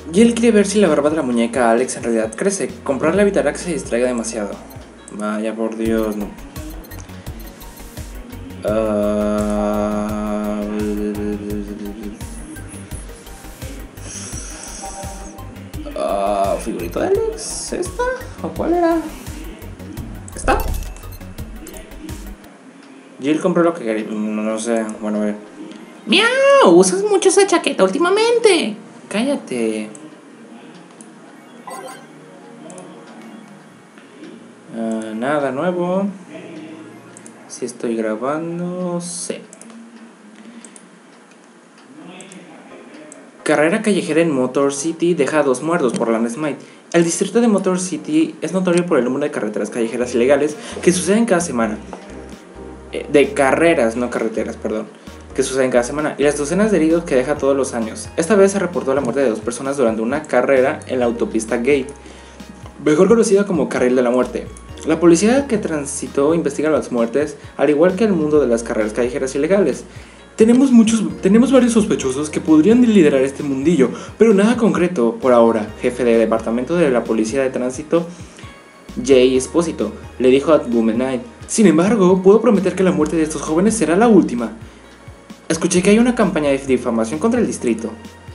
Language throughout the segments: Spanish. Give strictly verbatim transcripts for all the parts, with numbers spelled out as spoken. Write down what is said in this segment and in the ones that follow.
Jill quiere ver si la barba de la muñeca Alex en realidad crece. Comprarla evitará que se distraiga demasiado. Vaya por Dios, no. Uh... Uh, ¿Figurito de Alex? ¿Esta? ¿O cuál era? ¿Esta? Jill compró lo que quería. No, no sé, bueno, a ver. ¡Miau! Usas mucho esa chaqueta últimamente. Cállate. Uh, nada nuevo. Si estoy grabando, sí. Carrera callejera en Motor City deja a dos muertos por Land Smite. El distrito de Motor City es notorio por el número de carreteras callejeras ilegales que suceden cada semana. Eh, de carreras, no carreteras, perdón. Que suceden cada semana. Y las docenas de heridos que deja todos los años. Esta vez se reportó la muerte de dos personas durante una carrera en la autopista Gate, mejor conocida como Carril de la Muerte. La policía que transitó investiga las muertes, al igual que el mundo de las carreras callejeras ilegales. Tenemos muchos, tenemos varios sospechosos que podrían liderar este mundillo, pero nada concreto por ahora. Jefe de departamento de la policía de tránsito, Jay Espósito, le dijo a Woman Knight. Sin embargo, puedo prometer que la muerte de estos jóvenes será la última. Escuché que hay una campaña de difamación contra el distrito.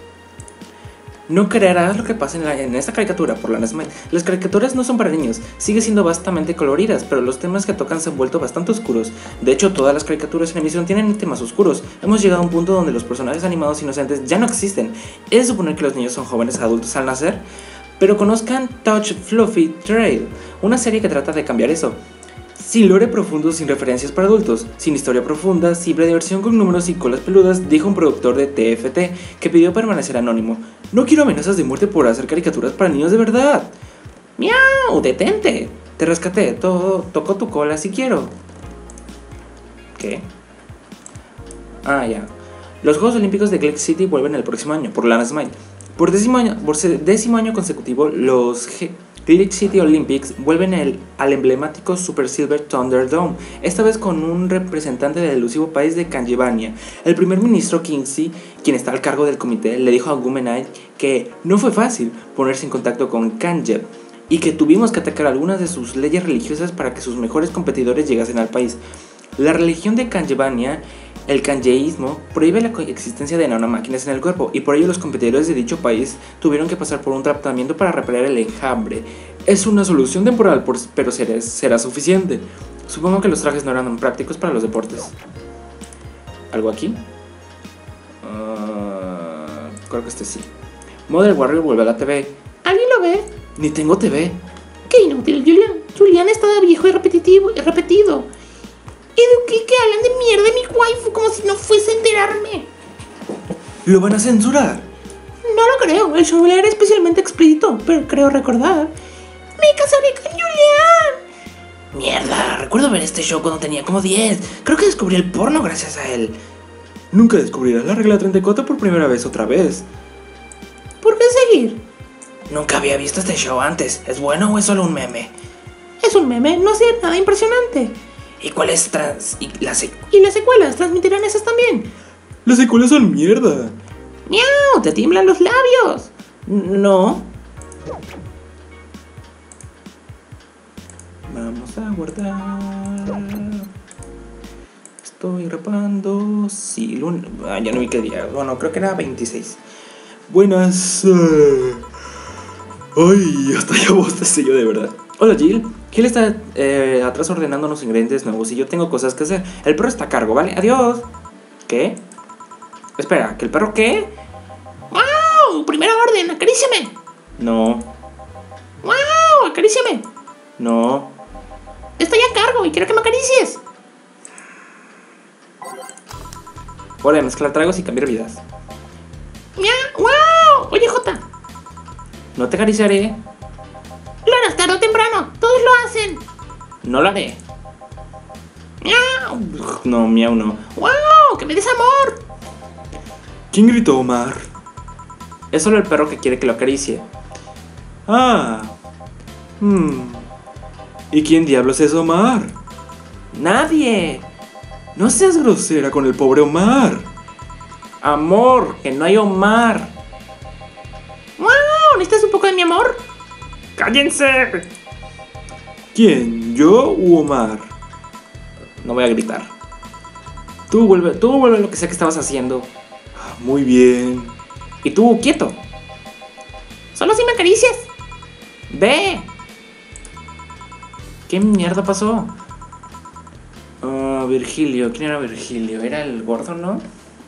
No creerás lo que pasa en, la, en esta caricatura por Land Smite. Las caricaturas no son para niños, sigue siendo bastante coloridas, pero los temas que tocan se han vuelto bastante oscuros. De hecho, todas las caricaturas en emisión tienen temas oscuros. Hemos llegado a un punto donde los personajes animados inocentes ya no existen. ¿Es de suponer que los niños son jóvenes adultos al nacer? Pero conozcan Touch Fluffy Trail, una serie que trata de cambiar eso. Sin lore profundo, sin referencias para adultos, sin historia profunda, simple diversión con números y colas peludas, dijo un productor de T F T que pidió permanecer anónimo. No quiero amenazas de muerte por hacer caricaturas para niños de verdad. ¡Miau! ¡Detente! Te rescaté, todo, toco tu cola si quiero. ¿Qué? Ah, ya. Los Juegos Olímpicos de Glade City vuelven el próximo año, por Land Smite. Por décimo año, por décimo año consecutivo, los G Glade City Olympics vuelven el, al emblemático Super Silver Thunderdome, esta vez con un representante del elusivo país de Kanjevania. El primer ministro Kingsley, quien está al cargo del comité, le dijo a Woman Knight que no fue fácil ponerse en contacto con Kanjev y que tuvimos que atacar algunas de sus leyes religiosas para que sus mejores competidores llegasen al país. La religión de Kanjevania, el kanjeísmo, prohíbe la existencia de nanomáquinas en el cuerpo y por ello los competidores de dicho país tuvieron que pasar por un tratamiento para repeler el enjambre. Es una solución temporal, pero será, será suficiente. Supongo que los trajes no eran prácticos para los deportes. ¿Algo aquí? Uh, creo que este sí. Model Warrior vuelve a la T V. ¿Alguien lo ve? Ni tengo T V. Qué inútil, Julian. Julian está viejo y repetitivo y repetido. ¿Y de qué hablan de mierda de mi waifu como si no fuese a enterarme? ¿Lo van a censurar? No lo creo, el show era especialmente explícito, pero creo recordar. ¡Me casaré con Julian! Mierda, recuerdo ver este show cuando tenía como diez. Creo que descubrí el porno gracias a él. Nunca descubrirás la regla treinta y cuatro por primera vez otra vez. ¿Por qué seguir? Nunca había visto este show antes. ¿Es bueno o es solo un meme? Es un meme, no hace nada impresionante. ¿Y cuáles trans... y las, y las secuelas transmitirán esas también? Las secuelas son mierda. ¡Miau! ¡Te tiemblan los labios! No. Vamos a guardar. Estoy rapando. Sí, lun... ah, ya no vi qué día. Bueno, creo que era veintiséis. Buenas. Uh... Ay, hasta ya bostecé yo de verdad. Hola, Jill. Jill está eh, atrás ordenando unos ingredientes nuevos y yo tengo cosas que hacer. El perro está a cargo, ¿vale? Adiós. ¿Qué? Espera, ¿que el perro qué? ¡Wow! Primera orden, acaríciame. No. ¡Wow! Acaríciame. No. Estoy a cargo y quiero que me acaricies. Hora de mezclar tragos y cambiar vidas. ¡Wow! Oye, Jota. No te acariciaré. Lo harás tarde o temprano, todos lo hacen. No lo haré. Miau. No, miau no. ¡Wow! ¡Que me des amor! ¿Quién gritó, Omar? Es solo el perro que quiere que lo acaricie. Ah. Hmm. ¿Y quién diablos es Omar? Nadie. No seas grosera con el pobre Omar. Amor, que no hay Omar. ¡Wow! ¿necesitas un poco de mi amor? ¡Cállense! ¿Quién? ¿Yo u Omar? No voy a gritar. Tú vuelve, tú vuelve lo que sea que estabas haciendo. Muy bien. Y tú, quieto. Solo si me acaricias. Ve. ¿Qué mierda pasó? Uh, Virgilio, ¿quién era Virgilio? ¿Era el gordo, no?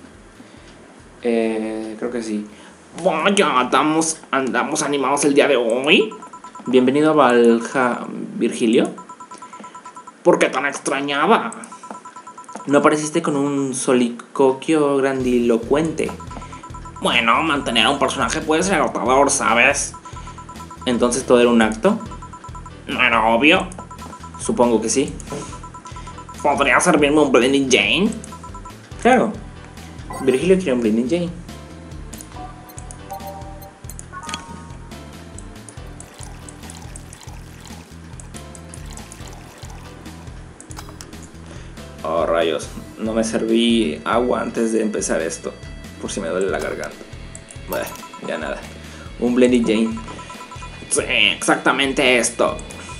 Eh, creo que sí. Vaya, andamos, andamos animados el día de hoy. Bienvenido a Valja, Virgilio. ¿Por qué tan extrañaba? No apareciste con un soliloquio grandilocuente. Bueno, mantener a un personaje puede ser agotador, ¿sabes? ¿Entonces todo era un acto? ¿No era obvio? Supongo que sí. ¿Podría servirme un Blending Jane? Claro. Virgilio quiere un Blending Jane. Oh, rayos. No me serví agua antes de empezar esto. Por si me duele la garganta. Bueno, ya nada. Un Blending Jane. Sí, exactamente esto.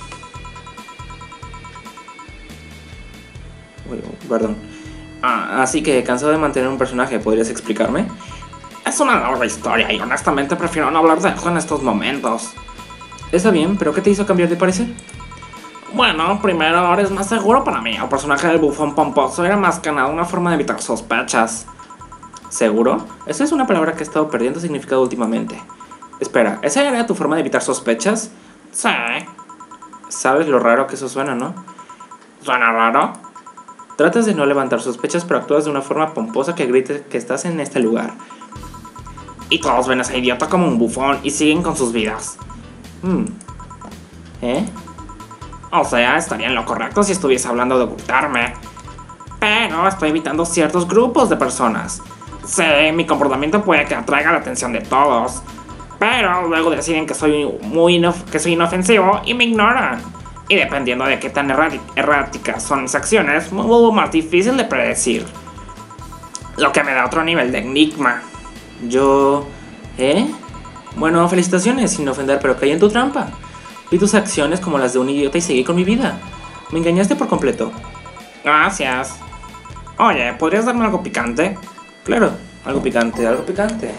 Uy, perdón. Ah, así que cansado de mantener un personaje, ¿podrías explicarme? Es una larga historia y honestamente prefiero no hablar de eso en estos momentos. Está bien, pero ¿qué te hizo cambiar de parecer? Bueno, primero ahora es más seguro para mí. El personaje del bufón pomposo era más que nada una forma de evitar sospechas. ¿Seguro? Esa es una palabra que ha estado perdiendo significado últimamente. Espera, ¿esa era tu forma de evitar sospechas? Sí. ¿Sabes lo raro que eso suena, no? ¿Suena raro? Tratas de no levantar sospechas, pero actúas de una forma pomposa que grite que estás en este lugar. Y todos ven a ese idiota como un bufón y siguen con sus vidas. Hmm. ¿Eh? O sea, estaría en lo correcto si estuviese hablando de ocultarme. Pero estoy evitando ciertos grupos de personas. Sí, mi comportamiento puede que atraiga la atención de todos. Pero luego deciden que soy muy inof- que soy inofensivo y me ignoran. Y dependiendo de qué tan errati- erráticas son mis acciones, me vuelvo más difícil de predecir. Lo que me da otro nivel de enigma. Yo... ¿Eh? Bueno, felicitaciones, sin ofender, pero caí en tu trampa. Vi tus acciones como las de un idiota y seguí con mi vida. Me engañaste por completo. Gracias. Oye, ¿podrías darme algo picante? Claro, algo picante, algo picante.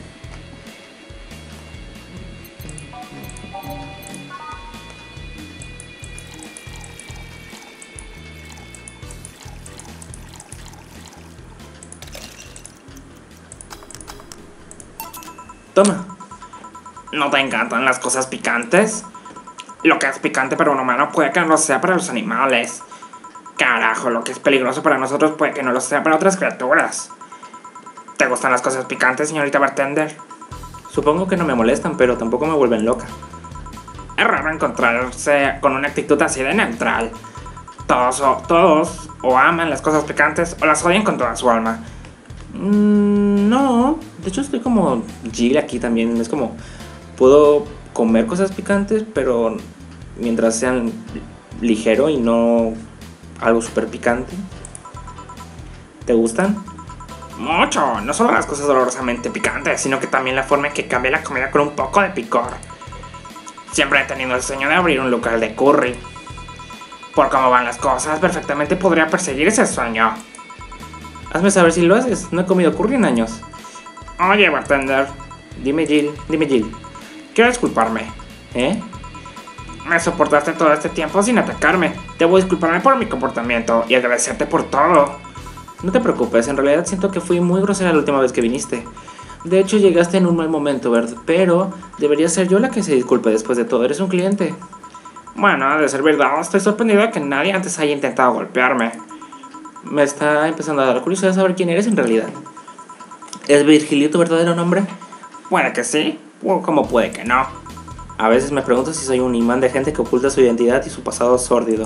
Toma. ¿No te encantan las cosas picantes? Lo que es picante para un humano puede que no lo sea para los animales. Carajo, lo que es peligroso para nosotros puede que no lo sea para otras criaturas. ¿Te gustan las cosas picantes, señorita bartender? Supongo que no me molestan, pero tampoco me vuelven loca. Es raro encontrarse con una actitud así de neutral. Todos o, todos o aman las cosas picantes o las odian con toda su alma. Mm, no, de hecho estoy como Jill aquí también. Es como, puedo comer cosas picantes, pero mientras sean ligero y no algo súper picante. ¿Te gustan? Mucho, no solo las cosas dolorosamente picantes, sino que también la forma en que cambia la comida con un poco de picor. Siempre he tenido el sueño de abrir un local de curry. Por cómo van las cosas, perfectamente podría perseguir ese sueño. Hazme saber si lo haces, no he comido curry en años. Oye, bartender. Dime Jill, dime Jill. Quiero disculparme. ¿Eh? Me soportaste todo este tiempo sin atacarme. Debo disculparme por mi comportamiento y agradecerte por todo. No te preocupes, en realidad siento que fui muy grosera la última vez que viniste. De hecho llegaste en un mal momento, ¿verdad? Pero debería ser yo la que se disculpe después de todo, eres un cliente. Bueno, de ser verdad, estoy sorprendido de que nadie antes haya intentado golpearme. Me está empezando a dar curiosidad saber quién eres en realidad. ¿Es Virgilio tu verdadero nombre? Puede que sí, o como puede que no. A veces me pregunto si soy un imán de gente que oculta su identidad y su pasado sórdido.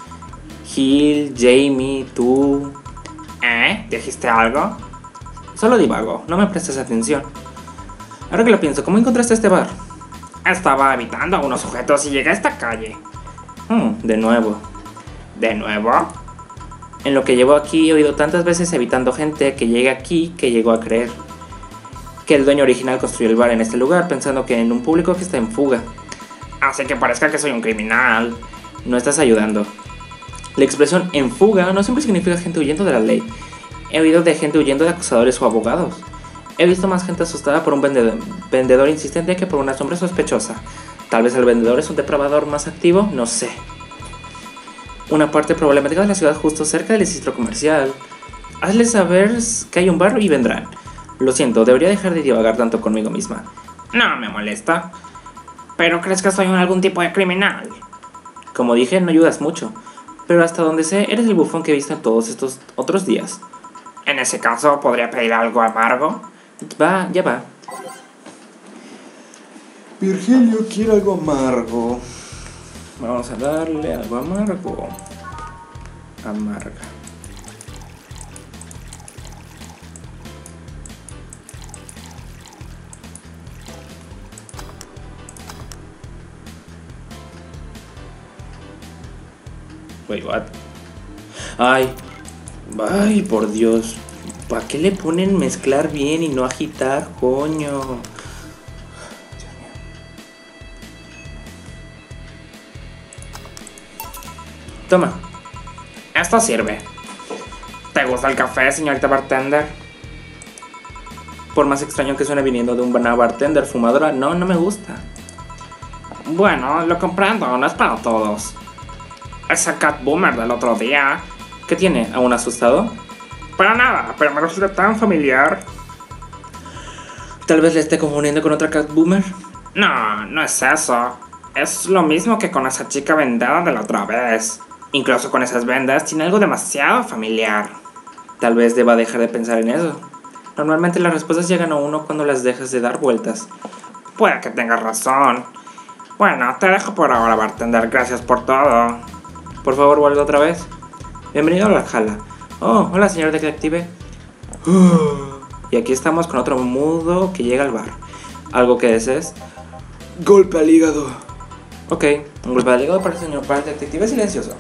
Gil, Jamie, tú... ¿Eh? ¿Dijiste algo? Solo divago, no me prestes atención. Ahora que lo pienso, ¿cómo encontraste este bar? Estaba evitando a unos sujetos y llegué a esta calle. Hmm, de nuevo. ¿De nuevo? En lo que llevo aquí he oído tantas veces evitando gente que llegue aquí que llegó a creer que el dueño original construyó el bar en este lugar pensando que en un público que está en fuga. Así que parezca que soy un criminal. No estás ayudando. La expresión en fuga no siempre significa gente huyendo de la ley. He oído de gente huyendo de acusadores o abogados. He visto más gente asustada por un vendedor, vendedor insistente que por una sombra sospechosa. Tal vez el vendedor es un depravador más activo, no sé. Una parte problemática de la ciudad justo cerca del distrito comercial. Hazle saber que hay un bar y vendrán. Lo siento, debería dejar de divagar tanto conmigo misma. No me molesta. ¿Pero crees que soy un algún tipo de criminal? Como dije, no ayudas mucho. Pero hasta donde sé, eres el bufón que he visto en todos estos otros días. En ese caso, ¿podría pedir algo amargo? Va, ya va. Virgilio quiere algo amargo. Vamos a darle algo amargo. Amarga. Wait, what? Ay, ay, por Dios. ¿Para qué le ponen mezclar bien y no agitar, coño? Toma. Esto sirve. ¿Te gusta el café, señorita bartender? Por más extraño que suene viniendo de una bartender fumadora, no, no me gusta. Bueno, lo comprendo, no es para todos. Ese cat boomer del otro día. ¿Qué tiene? ¿Aún asustado? Para nada, pero me resulta tan familiar. Tal vez le esté confundiendo con otra cat boomer. No, no es eso. Es lo mismo que con esa chica vendada de la otra vez. Incluso con esas vendas tiene algo demasiado familiar. Tal vez deba dejar de pensar en eso. Normalmente las respuestas llegan a uno cuando las dejas de dar vueltas. Puede que tengas razón. Bueno, te dejo por ahora, bartender. Gracias por todo. Por favor, vuelve otra vez. Bienvenido a la jala. Oh, hola, señor detective. Y aquí estamos con otro mudo que llega al bar. ¿Algo que desees? Golpe al hígado. Ok, un golpe al hígado para el señor para el detective silencioso.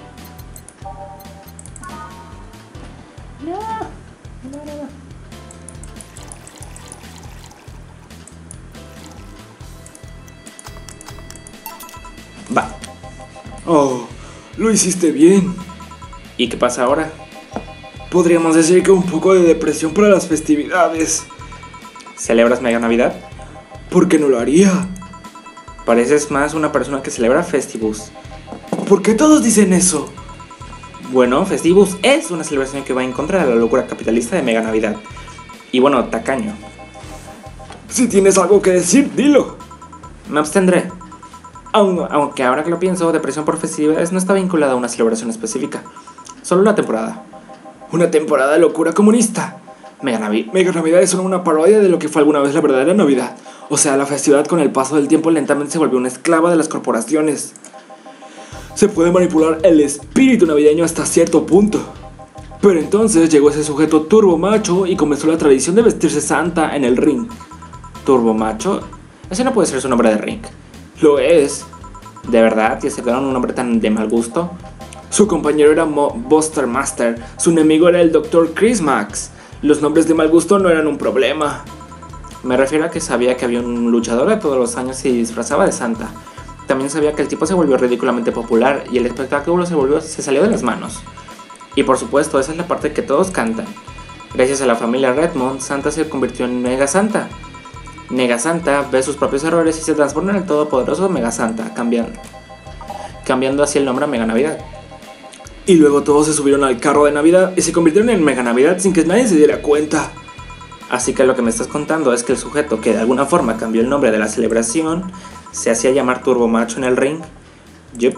Va. Oh, lo hiciste bien. ¿Y qué pasa ahora? Podríamos decir que un poco de depresión para las festividades. ¿Celebras Mega Navidad? ¿Por qué no lo haría? Pareces más una persona que celebra Festivus. ¿Por qué todos dicen eso? Bueno, Festivus es una celebración que va en contra de la locura capitalista de Mega Navidad. Y bueno, tacaño. Si tienes algo que decir, dilo. Me abstendré. Aunque ahora que lo pienso, depresión por festividades no está vinculada a una celebración específica. Solo una temporada. Una temporada de locura comunista. Mega Navidad. Mega Navidad es una parodia de lo que fue alguna vez la verdadera Navidad. O sea, la festividad con el paso del tiempo lentamente se volvió una esclava de las corporaciones. Se puede manipular el espíritu navideño hasta cierto punto. Pero entonces llegó ese sujeto turbo macho y comenzó la tradición de vestirse Santa en el ring. ¿Turbo macho? Ese no puede ser su nombre de ring. Lo es. ¿De verdad? ¿Y aceptaron un nombre tan de mal gusto? Su compañero era Mo Buster Master. Su enemigo era el doctor Chris Max. Los nombres de mal gusto no eran un problema. Me refiero a que sabía que había un luchador de todos los años y se disfrazaba de Santa. También sabía que el tipo se volvió ridículamente popular y el espectáculo se, volvió, se salió de las manos. Y por supuesto, esa es la parte que todos cantan. Gracias a la familia Redmond, Santa se convirtió en Mega Santa. Nega Santa ve sus propios errores y se transforma en el todopoderoso Mega Santa, cambiando, cambiando así el nombre a Mega Navidad. Y luego todos se subieron al carro de Navidad y se convirtieron en Mega Navidad sin que nadie se diera cuenta. Así que lo que me estás contando es que el sujeto que de alguna forma cambió el nombre de la celebración se hacía llamar Turbo Macho en el ring. Yep.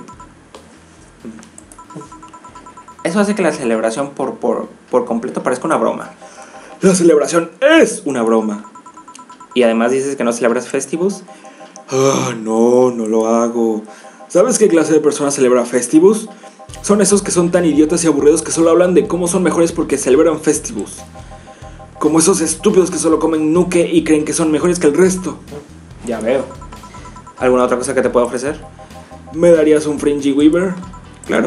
Eso hace que la celebración por, por, por completo parezca una broma. La celebración es una broma. Y además dices que no celebras Festivus. Ah, no, no lo hago. ¿Sabes qué clase de persona celebra Festivus? Son esos que son tan idiotas y aburridos que solo hablan de cómo son mejores porque celebran Festivus. Como esos estúpidos que solo comen nuke y creen que son mejores que el resto. Ya veo. ¿Alguna otra cosa que te pueda ofrecer? ¿Me darías un Fringy Weaver? Claro.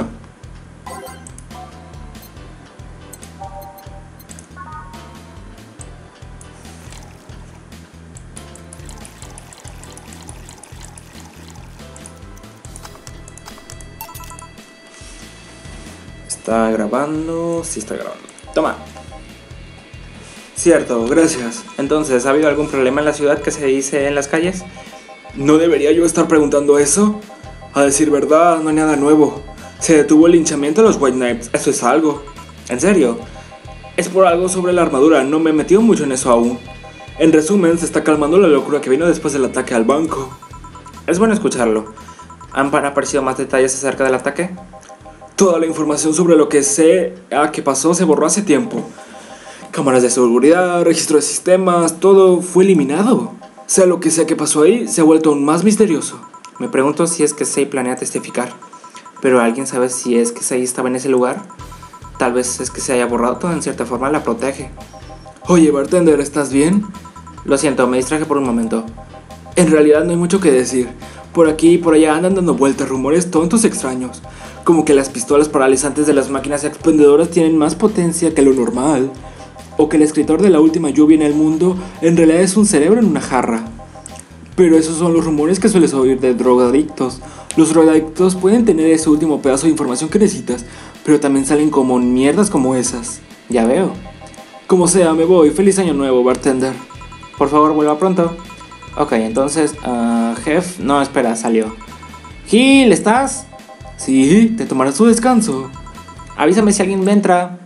¿Está grabando? Sí, está grabando. Toma. Cierto, gracias. Entonces, ¿ha habido algún problema en la ciudad que se dice en las calles? ¿No debería yo estar preguntando eso? A decir verdad, no hay nada nuevo. Se detuvo el linchamiento de los White Knights, eso es algo. ¿En serio? Es por algo sobre la armadura, no me he metido mucho en eso aún. En resumen, se está calmando la locura que vino después del ataque al banco. Es bueno escucharlo. ¿Han aparecido más detalles acerca del ataque? Toda la información sobre lo que sé ah, que pasó se borró hace tiempo. Cámaras de seguridad, registro de sistemas, todo fue eliminado. Sea lo que sea que pasó ahí, se ha vuelto aún más misterioso. Me pregunto si es que Sei planea testificar. Pero ¿alguien sabe si es que Sei estaba en ese lugar? Tal vez es que se haya borrado todo, en cierta forma la protege. Oye, bartender, ¿estás bien? Lo siento, me distraje por un momento. En realidad no hay mucho que decir. Por aquí y por allá andan dando vueltas rumores tontos y extraños. Como que las pistolas paralizantes de las máquinas expendedoras tienen más potencia que lo normal. O que el escritor de la última lluvia en el mundo en realidad es un cerebro en una jarra. Pero esos son los rumores que sueles oír de drogadictos. Los drogadictos pueden tener ese último pedazo de información que necesitas, pero también salen como mierdas como esas. Ya veo. Como sea, me voy. Feliz año nuevo, bartender. Por favor, vuelva pronto. Ok, entonces, uh, Jeff, no, espera, salió. Gil, ¿estás? Sí, te tomarás tu descanso. Avísame si alguien me entra.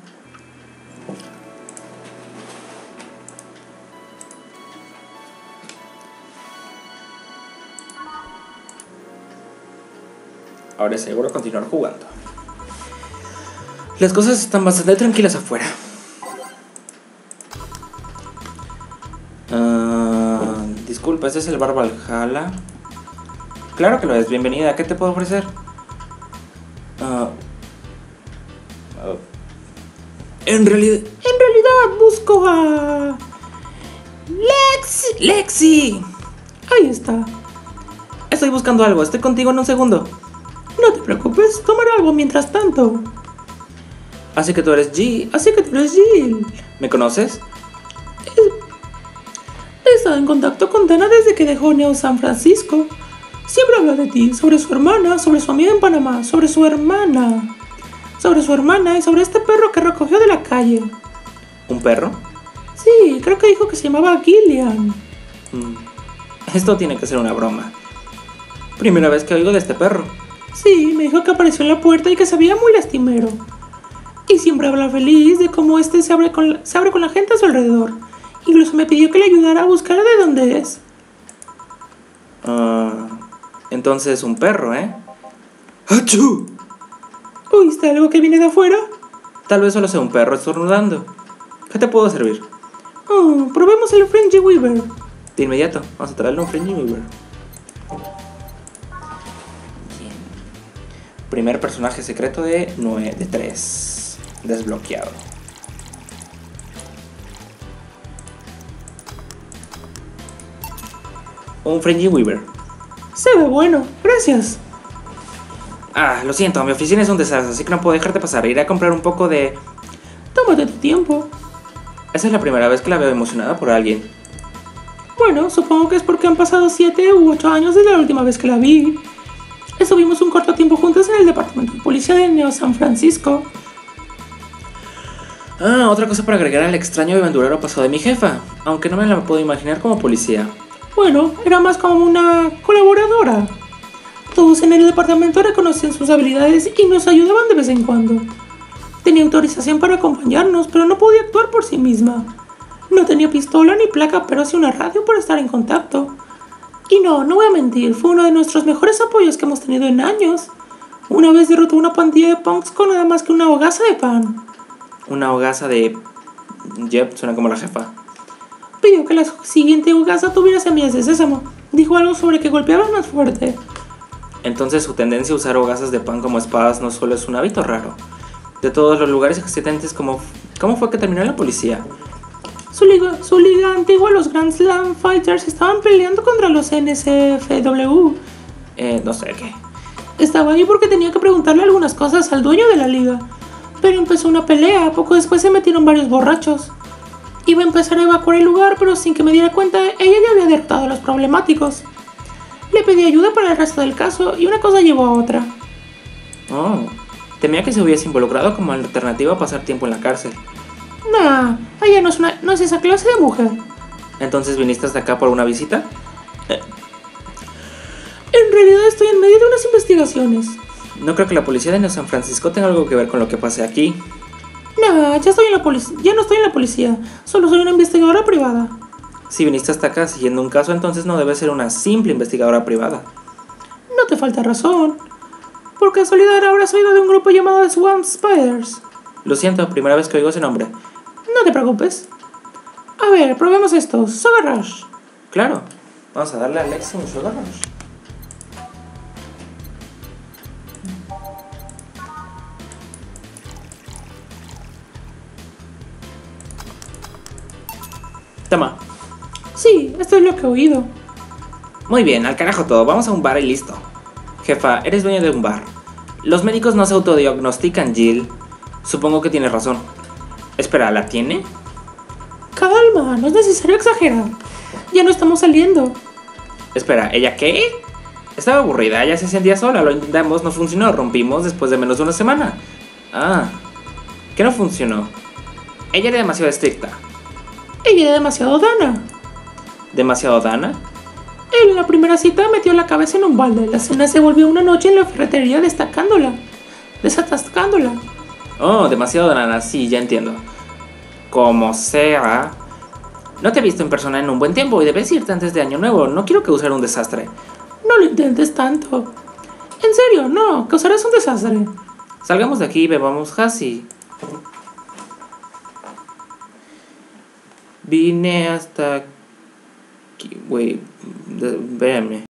Ahora es seguro continuar jugando. Las cosas están bastante tranquilas afuera. Uh, disculpa, ¿este es el bar Valhalla? Claro que lo es, bienvenida. ¿Qué te puedo ofrecer? Uh, uh, en realidad... En realidad busco a... Lexi. ¡Lexi! Ahí está. Estoy buscando algo, estoy contigo en un segundo. No te preocupes, tomaré algo mientras tanto. Así que tú eres G. Así que tú eres Jill. ¿Me conoces? He estado en contacto con Dana desde que dejó Neo San Francisco. Siempre habla de ti, sobre su hermana, sobre su amiga en Panamá, sobre su hermana. Sobre su hermana y sobre este perro que recogió de la calle. ¿Un perro? Sí, creo que dijo que se llamaba Gillian. Mm. Esto tiene que ser una broma. Primera vez que oigo de este perro. Sí, me dijo que apareció en la puerta y que se veía muy lastimero. Y siempre habla feliz de cómo este se abre con la, se abre con la gente a su alrededor. Incluso me pidió que le ayudara a buscar de dónde es. Uh, entonces un perro, ¿eh? ¡Achú! ¿Oíste algo que viene de afuera? Tal vez solo sea un perro estornudando. ¿Qué te puedo servir? Oh, probemos el Frenchie Weaver. De inmediato, vamos a traerle un Frenchie Weaver. Bien. Primer personaje secreto de nueve, de tres. Desbloqueado. Un Frenchie Weaver. Se ve bueno, gracias. Ah, lo siento, mi oficina es un desastre, así que no puedo dejarte pasar. Iré a comprar un poco de... Tómate tu tiempo. Esa es la primera vez que la veo emocionada por alguien. Bueno, supongo que es porque han pasado siete u ocho años desde la última vez que la vi. Estuvimos un corto tiempo juntos en el departamento de policía de Neo San Francisco. Ah, otra cosa para agregar al extraño y aventurero pasado de mi jefa, aunque no me la puedo imaginar como policía. Bueno, era más como una colaboradora. Todos en el departamento reconocían sus habilidades y nos ayudaban de vez en cuando. Tenía autorización para acompañarnos, pero no podía actuar por sí misma. No tenía pistola ni placa, pero sí una radio para estar en contacto. Y no, no voy a mentir, fue uno de nuestros mejores apoyos que hemos tenido en años. Una vez derrotó una pandilla de punks con nada más que una hogaza de pan. Una hogaza de... Yep, suena como la jefa. Pidió que la siguiente hogaza tuviera semillas de sésamo. Dijo algo sobre que golpeaba más fuerte. Entonces su tendencia a usar hogazas de pan como espadas no solo es un hábito raro. De todos los lugares existentes, ¿cómo, cómo fue que terminó en la policía? Su liga, su liga antigua, los Grand Slam Fighters, estaban peleando contra los N S F W. Eh, no sé qué. Estaba ahí porque tenía que preguntarle algunas cosas al dueño de la liga. Pero empezó una pelea, poco después se metieron varios borrachos. Iba a empezar a evacuar el lugar, pero sin que me diera cuenta, ella ya había derrotado a los problemáticos. Le pedí ayuda para el resto del caso y una cosa llevó a otra. Oh. Temía que se hubiese involucrado como alternativa a pasar tiempo en la cárcel. Nah, ella no es, una, no es esa clase de mujer. ¿Entonces viniste hasta acá por una visita? En realidad estoy en medio de unas investigaciones. No creo que la policía de New San Francisco tenga algo que ver con lo que pase aquí. Nah, ya estoy en la policía. Ya no estoy en la policía. Solo soy una investigadora privada. Si viniste hasta acá siguiendo un caso, entonces no debes ser una simple investigadora privada. No te falta razón. Por casualidad habrás oído de un grupo llamado The Swamp Spiders. Lo siento, primera vez que oigo ese nombre. No te preocupes. A ver, probemos esto. Sugar Rush. Claro, vamos a darle a Alexa un Sugar Rush. Toma. Sí, esto es lo que he oído. Muy bien, al carajo todo, vamos a un bar y listo. Jefa, eres dueña de un bar. Los médicos no se autodiagnostican, Jill. Supongo que tienes razón. Espera, ¿la tiene? Calma, no es necesario exagerar. Ya no estamos saliendo. Espera, ¿ella qué? Estaba aburrida, ella se sentía sola, lo intentamos, no funcionó, rompimos después de menos de una semana. Ah, ¿qué no funcionó? Ella era demasiado estricta. Ella era demasiado dana. ¿Demasiado dana? En la primera cita metió la cabeza en un balde. La cena se volvió una noche en la ferretería destacándola. Desatascándola. Oh, demasiado dana, sí, ya entiendo. Como sea. No te he visto en persona en un buen tiempo y debes irte antes de Año Nuevo. No quiero causar un desastre. No lo intentes tanto. En serio, no, causarás un desastre. Salgamos de aquí y bebamos Hassi. Vine hasta aquí. Güey, véame.